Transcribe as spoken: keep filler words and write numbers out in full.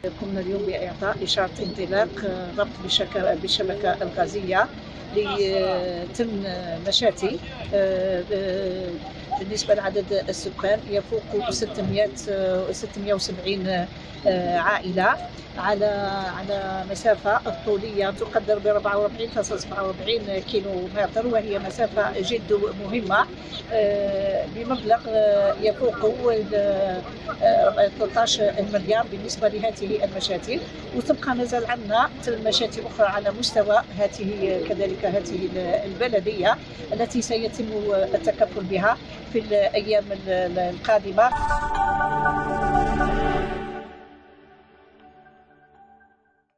قمنا اليوم بإعطاء إشارة انطلاق ربط بالشبكة الغازية لتم مشاتي. بالنسبة لعدد السكان يفوق ستمائة وسبعين عائلة على على مسافة طولية تقدر ب أربعة وأربعين فاصلة سبعة وأربعين كيلو متر، وهي مسافة جد مهمة بمبلغ يفوق ثلاثة عشر مليار بالنسبة لهذه المشاتي. وتبقى مازال عندنا مشاتي أخرى على مستوى هذه كذلك هذه البلدية التي سيتم التكفل بها في الأيام القادمة.